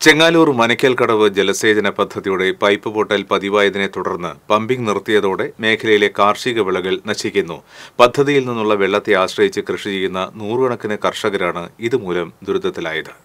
ചെങ്ങാലൂർ മനയ്ക്കൽക്കടവ് ജലസേചന പദ്ധതിയുടെ പൈപ്പ് പൊട്ടൽ പതിവായതിനെ തുടർന്ന് പമ്പിംഗ് നിർത്തിയതോടെ മേഖലയിലെ കാർഷിക വിളകൾ നശിക്കുന്നു. പദ്ധതിയിൽ നിന്നുള്ള വെള്ളത്തെ ആശ്രയിച്ച് കൃഷി ചെയ്യുന്ന നൂറുകണക്കിന് കർഷകരാണ് ഇതുമൂലം ദുരിതത്തിലായത്.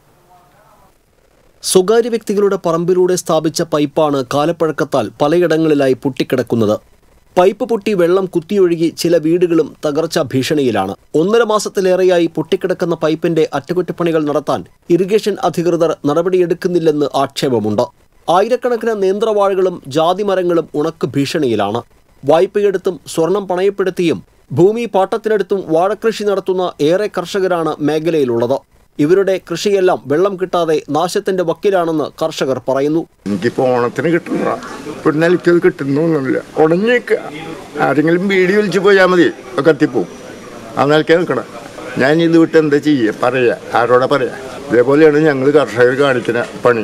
സ്വകാര്യ വ്യക്തികളുടെ പറമ്പിലൂടെ സ്ഥാപിച്ച പൈപ്പാണ് കാലപ്പഴക്കത്താൽ പലയിടങ്ങളിലായി പൊട്ടിക്കിടക്കുന്നത്. പൈപ്പ് പൊട്ടി വെള്ളം കുത്തിയൊഴുകി ചില വീടുകളും തകർച്ചാ ഭീഷണിയിലാണ്. 1.5 മാസത്തിലേറെയായി പൊട്ടിക്കിടക്കുന്ന പൈപ്പിന്റെ അറ്റകുറ്റപ്പണികൾ നടത്താൻ ഇറിഗേഷൻ അധികൃതർ നടപടിയെടുക്കുന്നില്ലെന്ന് ആക്ഷേപമുണ്ട്. ആയിരക്കണക്കിന് നേന്ത്രവാഴകളും ജാതിമരങ്ങളും ഉണക്ക് ഭീഷണിയിലാണ്. വായ്പയെടുത്തും സ്വർണം പണയപ്പെടുത്തിയും ഭൂമി പാട്ടത്തിനെടുത്തും വാഴക്കൃഷി നടത്തുന്ന ഏറെ കർഷകരാണ് മേഖലയിലുള്ളത്. ഇവരുടെ കൃഷിയെല്ലാം വെള്ളം കിട്ടാതെ നാശത്തിന്റെ വക്കിലാണെന്ന് കർഷകർ പറയുന്നു. എനിക്കിപ്പോൾ ഓണത്തിന് കിട്ടുന്ന പിന്നലിക്കത് കിട്ടുന്നൊന്നുമില്ല. ഉടഞ്ഞേക്കുക ആരെങ്കിലും വീടി വിളിച്ച് പോയാൽ മതി, കത്തിപ്പോവും. ആ നിലയ്ക്ക് നിൽക്കണം. ഞാൻ ഇത് വിട്ട് എന്താ ചെയ്യുക? പറയാ, ആരോടെ പറയാ? ഇതേപോലെയാണ് ഞങ്ങൾ കർഷകർ കാണിക്കുന്ന പണി.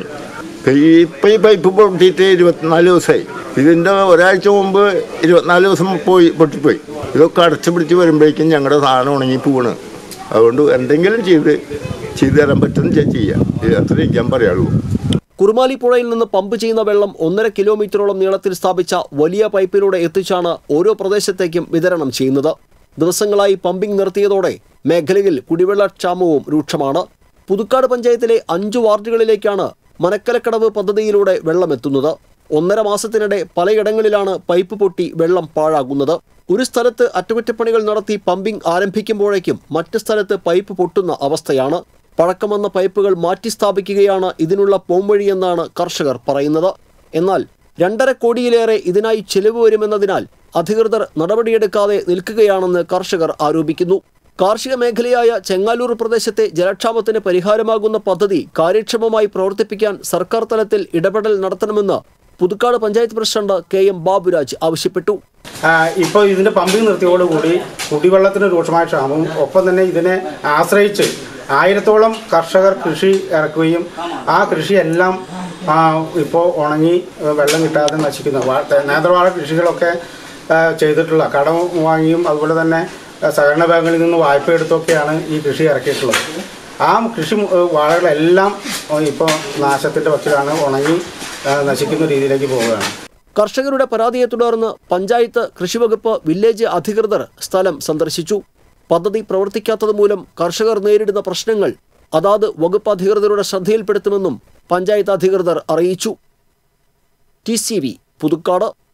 ഇപ്പം ഈ പൈപ്പ് പൊട്ടിയിട്ട് 24 ദിവസമായി. ഇതിൻ്റെ ഒരാഴ്ച മുമ്പ് 24 ദിവസം പൊട്ടിപ്പോയി. ഇതൊക്കെ അടച്ചു പിടിച്ച് വരുമ്പോഴേക്കും ഞങ്ങളുടെ സാധനം ഉണങ്ങി പോവാണ്. അതുകൊണ്ട് എന്തെങ്കിലും ചെയ്തു തരാൻ പറ്റുന്ന ചെയ്യാം. അത്രേ ഞാൻ പറയുള്ളൂ. കുറുമാലി പുഴയിൽ നിന്ന് പമ്പ് ചെയ്യുന്ന വെള്ളം 1.5 കിലോമീറ്ററോളം നീളത്തിൽ സ്ഥാപിച്ച വലിയ പൈപ്പിലൂടെ എത്തിച്ചാണ് ഓരോ പ്രദേശത്തേക്കും വിതരണം ചെയ്യുന്നത്. ദിവസങ്ങളായി പമ്പിംഗ് നിർത്തിയതോടെ മേഖലയിൽ കുടിവെള്ളക്ഷാമവും രൂക്ഷമാണ്. പുതുക്കാട് പഞ്ചായത്തിലെ 5 വാർഡുകളിലേക്കാണ് മനക്കലക്കടവ് പദ്ധതിയിലൂടെ വെള്ളമെത്തുന്നത്. 1.5 മാസത്തിനിടെ പലയിടങ്ങളിലാണ് പൈപ്പ് പൊട്ടി വെള്ളം പാഴാകുന്നത്. ഒരു സ്ഥലത്ത് അറ്റകുറ്റപ്പണികൾ നടത്തി പമ്പിംഗ് ആരംഭിക്കുമ്പോഴേക്കും മറ്റ് സ്ഥലത്ത് പൈപ്പ് പൊട്ടുന്ന അവസ്ഥയാണ്. പഴക്കം വന്ന പൈപ്പുകൾ മാറ്റി സ്ഥാപിക്കുകയാണ് ഇതിനുള്ള പോംവഴിയെന്നാണ് കർഷകർ പറയുന്നത്. എന്നാൽ 2.5 കോടിയിലേറെ ഇതിനായി ചെലവ് വരുമെന്നതിനാൽ അധികൃതർ നടപടിയെടുക്കാതെ നിൽക്കുകയാണെന്ന് കർഷകർ ആരോപിക്കുന്നു. കാർഷിക മേഖലയായ ചെങ്ങാലൂർ പ്രദേശത്തെ ജലക്ഷാമത്തിന് പരിഹാരമാകുന്ന പദ്ധതി കാര്യക്ഷമമായി പ്രവർത്തിപ്പിക്കാൻ സർക്കാർ തലത്തിൽ ഇടപെടൽ നടത്തണമെന്ന് പുതുക്കാട് പഞ്ചായത്ത് പ്രസിഡന്റ് KM ബാബുരാജ് ആവശ്യപ്പെട്ടു. ഇപ്പോൾ ഇതിൻ്റെ പമ്പിംഗ് നിർത്തിയോടുകൂടി കുടിവെള്ളത്തിന് രൂക്ഷമായ ക്ഷാമവും ഒപ്പം തന്നെ ഇതിനെ ആശ്രയിച്ച് 1000-ഓളം കർഷകർ കൃഷി ഇറക്കുകയും ആ കൃഷിയെല്ലാം ഇപ്പോൾ ഉണങ്ങി വെള്ളം കിട്ടാതെ നശിക്കുന്നു. നേന്ത്രവാഴ കൃഷികളൊക്കെ ചെയ്തിട്ടുള്ള കടം വാങ്ങിയും അതുപോലെ തന്നെ സഹകരണ ബാങ്കുകളിൽ നിന്ന് വായ്പ എടുത്തൊക്കെയാണ് ഈ കൃഷി ഇറക്കിയിട്ടുള്ളത്. ആ കൃഷി വാഴകളെല്ലാം ഇപ്പോൾ നാശത്തിൻ്റെ വക്കിലാണ്, ഉണങ്ങി നശിക്കുന്ന രീതിയിലേക്ക് പോവുകയാണ്. കർഷകരുടെ പരാതിയെ തുടർന്ന് പഞ്ചായത്ത്, കൃഷിവകുപ്പ്, വില്ലേജ് അധികൃതർ സ്ഥലം സന്ദർശിച്ചു. പദ്ധതി പ്രവർത്തിക്കാത്തത് മൂലം കർഷകർ നേരിടുന്ന പ്രശ്നങ്ങൾ അതാത് വകുപ്പ് അധികൃതരുടെ ശ്രദ്ധയിൽപ്പെടുത്തുമെന്നും പഞ്ചായത്ത് അധികൃതർ അറിയിച്ചു. TCV പുതുക്കാട്.